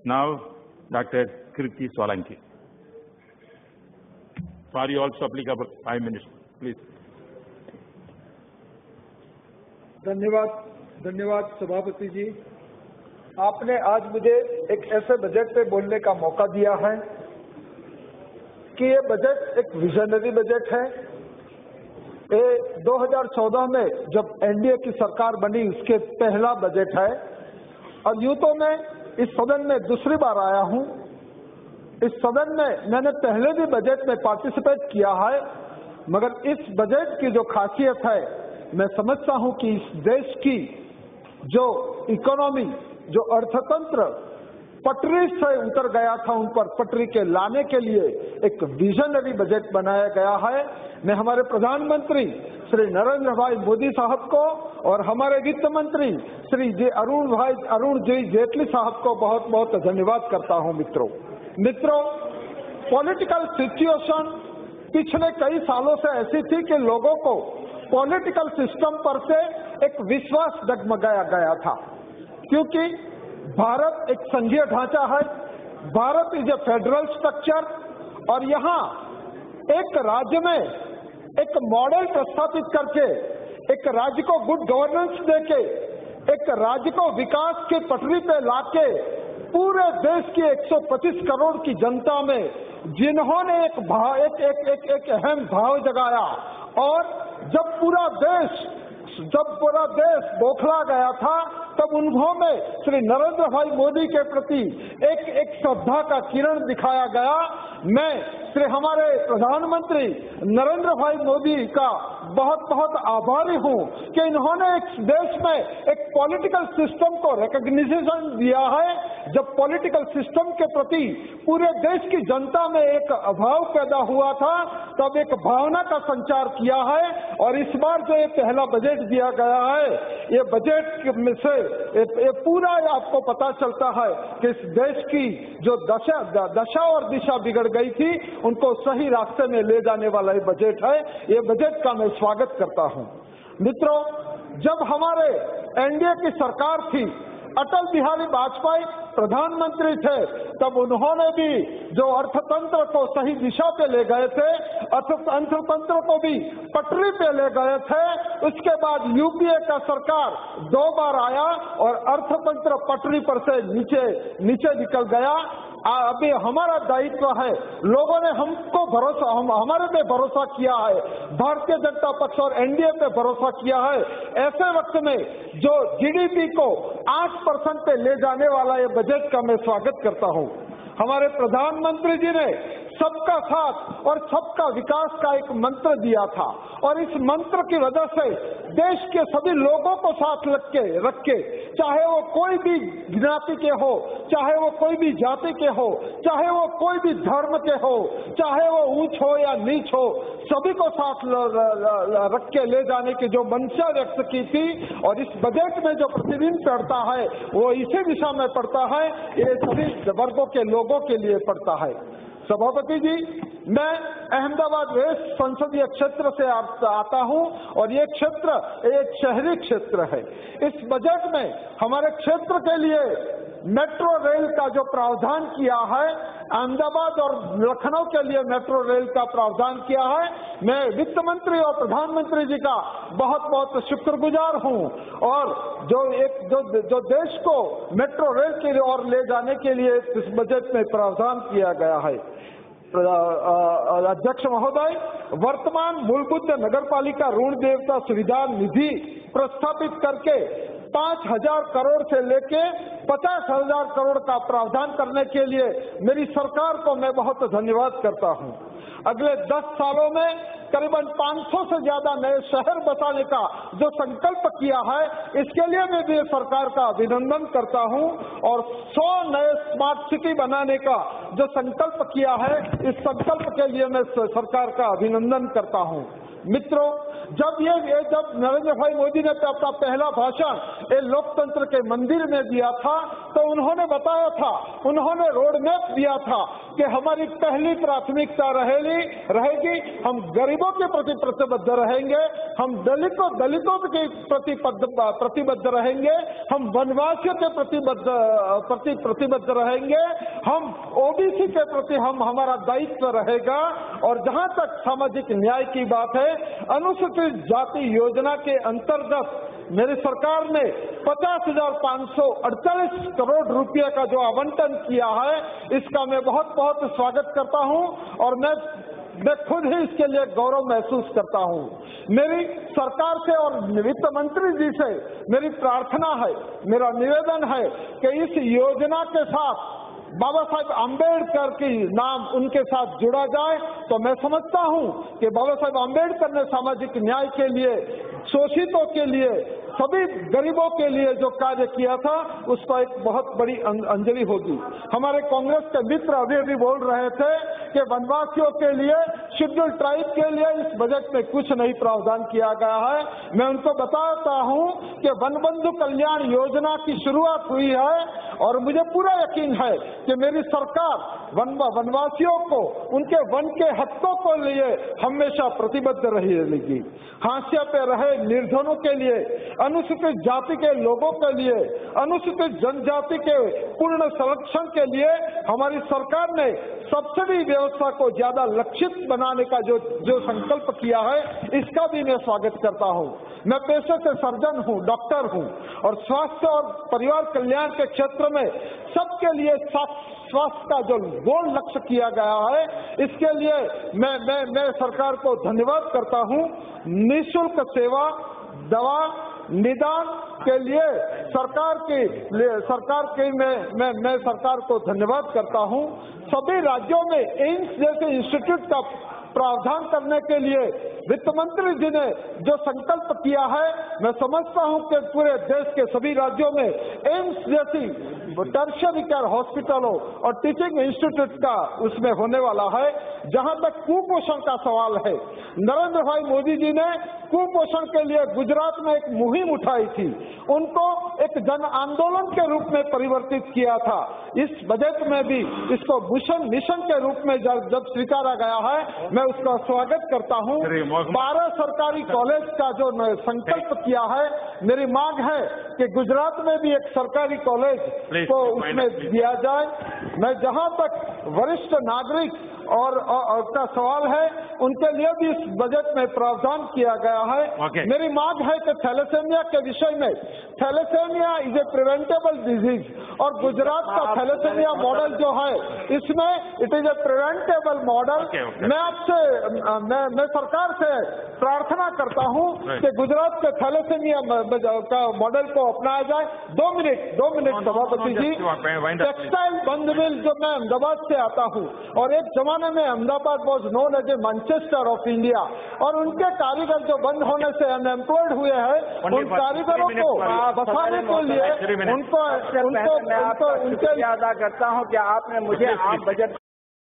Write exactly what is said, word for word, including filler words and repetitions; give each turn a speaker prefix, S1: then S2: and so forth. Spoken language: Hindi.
S1: Now, Doctor Kirit Solanki. Sorry, also applicable five minutes, please.
S2: धन्यवाद, धन्यवाद सभापति जी। आपने आज मुझे एक ऐसे बजट पे बोलने का मौका दिया है कि ये बजट एक विजनरी बजट है। ये दो हज़ार चौदह में जब एनडीए की सरकार बनी उसके पहला बजट है और यूं तो मैं इस सदन में दूसरी बार आया हूं। इस सदन में मैंने पहले भी बजट में पार्टिसिपेट किया है, मगर इस बजट की जो खासियत है, मैं समझता हूं कि इस देश की जो इकोनॉमी, जो अर्थतंत्र पटरी से उतर गया था, उन पर पटरी के लाने के लिए एक विजनरी बजट बनाया गया है। मैं हमारे प्रधानमंत्री श्री नरेंद्र भाई मोदी साहब को और हमारे वित्त मंत्री श्री जे अरुण भाई अरुण जी जेटली साहब को बहुत बहुत धन्यवाद करता हूं। मित्रों मित्रों पॉलिटिकल सिचुएशन पिछले कई सालों से ऐसी थी कि लोगों को पॉलिटिकल सिस्टम पर से एक विश्वास डगमगाया गया था, क्योंकि भारत एक संघीय ढांचा है, Bharat is a federal structure, और यहाँ एक राज्य में एक मॉडल प्रस्थापित करके, एक राज्य को गुड गवर्नेंस देके, एक राज्य को विकास की पटरी पे लाके पूरे देश की एक सौ पच्चीस करोड़ की जनता में जिन्होंने एक भाव एक एक एक, एक अहम भाव जगाया, और जब पूरा देश जब पूरा देश बौखला गया था, तब उन्होंने श्री नरेंद्र भाई मोदी के प्रति एक एक श्रद्धा का किरण दिखाया गया। मैं श्री हमारे प्रधानमंत्री नरेंद्र भाई मोदी का बहुत बहुत आभारी हूं कि इन्होंने एक देश में एक पॉलिटिकल सिस्टम को रिकॉग्निशन दिया है। जब पॉलिटिकल सिस्टम के प्रति पूरे देश की जनता में एक अभाव पैदा हुआ था, तब एक भावना का संचार किया है, और इस बार जो ये पहला बजट दिया गया है, ये बजट में से ये पूरा आपको पता चलता है कि इस देश की जो दशा दशा और दिशा बिगड़ गई थी, उनको सही रास्ते में ले जाने वाला ये बजट है। ये बजट का मैं स्वागत करता हूं। मित्रों, जब हमारे एनडीए की सरकार थी, अटल बिहारी वाजपेयी प्रधानमंत्री थे, तब उन्होंने भी जो अर्थतंत्र को सही दिशा पे ले गए थे, अर्थतंत्र को भी पटरी पे ले गए थे। उसके बाद यूपीए का सरकार दो बार आया और अर्थतंत्र पटरी पर से नीचे नीचे निकल गया। अभी हमारा दायित्व है, लोगों ने हमको भरोसा हम हमारे पे भरोसा किया है, भारतीय जनता पक्ष और एनडीए पे भरोसा किया है। ऐसे वक्त में जो जीडीपी को आठ परसेंट पे ले जाने वाला ये बजट का मैं स्वागत करता हूं। हमारे प्रधानमंत्री जी ने सबका साथ और सबका विकास का एक मंत्र दिया था, और इस मंत्र की वजह से देश के सभी लोगों को साथ रख के रख के चाहे वो कोई भी ज्ञाति के हो, चाहे वो कोई भी जाति के हो, चाहे वो कोई भी धर्म के हो, चाहे वो ऊंच हो या नीच हो, सभी को साथ ल, ल, ल, रख के ले जाने की जो मंशा व्यक्त की थी, और इस बजट में जो प्रतिबिंब पड़ता है वो इसी दिशा में पड़ता है। ये सभी वर्गों के लोगों के लिए पड़ता है। सभापति जी, मैं अहमदाबाद वेस्ट संसदीय क्षेत्र से आता हूं, और ये क्षेत्र एक शहरी क्षेत्र है। इस बजट में हमारे क्षेत्र के लिए मेट्रो रेल का जो प्रावधान किया है, अहमदाबाद और लखनऊ के लिए मेट्रो रेल का प्रावधान किया है, मैं वित्त मंत्री और प्रधानमंत्री जी का बहुत बहुत शुक्रगुजार हूं। और जो एक जो जो देश को मेट्रो रेल की ओर ले जाने के लिए इस बजट में प्रावधान किया गया है। अध्यक्ष महोदय, वर्तमान मूलभूत नगरपालिका ऋण देयता सुविधा निधि प्रस्थापित करके पांच हजार करोड़ से लेके पचास हजार करोड़ का प्रावधान करने के लिए मेरी सरकार को मैं बहुत धन्यवाद करता हूं। अगले दस सालों में करीबन पाँच सौ से ज्यादा नए शहर बसाने का जो संकल्प किया है, इसके लिए मैं भी सरकार का अभिनंदन करता हूं। और सौ नए स्मार्ट सिटी बनाने का जो संकल्प किया है, इस संकल्प के लिए मैं सरकार का अभिनंदन करता हूं। मित्रों, जब ये, ये जब नरेंद्र भाई मोदी ने अपना पहला भाषण ये लोकतंत्र के मंदिर में दिया था, तो उन्होंने बताया था, उन्होंने रोड मैप दिया था कि हमारी पहली प्राथमिकता रहेगी रहेगी हम गरीबों के प्रति प्रतिबद्ध रहेंगे, हम दलितों दलितों के प्रति प्रतिबद्ध रहेंगे, हम वनवासियों के प्रतिबद्ध प्रति प्रतिबद्ध रहेंगे, हम ओबीसी के प्रति हम हमारा दायित्व रहेगा। और जहां तक सामाजिक न्याय की बात है, अनुसूचित जाति योजना के अंतर्गत मेरी सरकार ने पचास हजार पाँच सौ अड़तालीस करोड़ रुपए का जो आवंटन किया है, इसका मैं बहुत बहुत स्वागत करता हूं और मैं मैं खुद ही इसके लिए गौरव महसूस करता हूं। मेरी सरकार से और वित्त मंत्री जी से मेरी प्रार्थना है, मेरा निवेदन है कि इस योजना के साथ बाबा साहेब आम्बेडकर की नाम उनके साथ जुड़ा जाए। तो मैं समझता हूं कि बाबा साहेब आम्बेडकर ने सामाजिक न्याय के लिए, शोषितों के लिए, सभी गरीबों के लिए जो कार्य किया था, उसका एक बहुत बड़ी अंजलि होगी। हमारे कांग्रेस के मित्र अभी अभी बोल रहे थे कि वनवासियों के लिए, शेड्यूल ट्राइब के लिए इस बजट में कुछ नहीं प्रावधान किया गया है। मैं उनको बताता हूं कि वन बंधु कल्याण योजना की शुरुआत हुई है और मुझे पूरा यकीन है कि मेरी सरकार वन वनवासियों को उनके वन के हकों को लिए हमेशा प्रतिबद्ध रहेगी। हाशिया पे रहे निर्धनों के लिए, अनुसूचित जाति के लोगों के लिए, अनुसूचित जनजाति के पूर्ण संरक्षण के लिए हमारी सरकार ने सब्सिडी व्यवस्था को ज्यादा लक्षित बनाने का जो जो संकल्प किया है, इसका भी मैं स्वागत करता हूं। मैं पेशे से सर्जन हूं, डॉक्टर हूं और स्वास्थ्य और परिवार कल्याण के क्षेत्र में सबके लिए स्वास्थ्य का जो गोल लक्ष्य किया गया है, इसके लिए मैं मैं मैं सरकार को धन्यवाद करता हूं। निःशुल्क सेवा, दवा, निदान के लिए सरकार की सरकार की मैं मैं मैं सरकार को धन्यवाद करता हूं। सभी राज्यों में एम्स जैसे इंस्टीट्यूट का प्रावधान करने के लिए वित्त मंत्री जी ने जो संकल्प किया है, मैं समझता हूं कि पूरे देश के सभी राज्यों में एम्स जैसी टर्शियरी केयर हॉस्पिटलों और टीचिंग इंस्टीट्यूट का उसमें होने वाला है। जहां तक कुपोषण का सवाल है, नरेंद्र भाई मोदी जी ने कुपोषण के लिए गुजरात में एक मुहिम उठाई थी, उनको एक जन आंदोलन के रूप में परिवर्तित किया था। इस बजट में भी इसको मिशन मिशन के रूप में जब जब स्वीकारा गया है, मैं उसका स्वागत करता हूं। बारह सरकारी कॉलेज का जो संकल्प किया है, मेरी मांग है कि गुजरात में भी एक सरकारी कॉलेज को उसमें दिया जाए। मैं जहां तक वरिष्ठ नागरिक और, और, और का सवाल है, उनके लिए भी इस बजट में प्रावधान किया गया है।
S1: okay.
S2: मेरी मांग है कि थैलेसेमिया के विषय में, thalassemia is a preventable disease और गुजरात का थैलेसेमिया मॉडल जो है, इसमें it is a preventable model. मैं आपसे मैं, मैं सरकार से प्रार्थना करता हूं कि गुजरात के थैलेसेमिया का मॉडल को अपनाया जाए। दो मिनट दो मिनट सभापति जी। टेक्सटाइल बंद मिल, जो मैं अहमदाबाद से आता हूं और एक जमाने में Ahmedabad was known as a Manchester of India, और उनके कारीगर जो बंद होने से अनएम्प्लॉयड हुए हैं, उन कारीगरों को बसाने के लिए उनको उनको उनके
S3: अदा करता हूं कि आपने मुझे आप बजट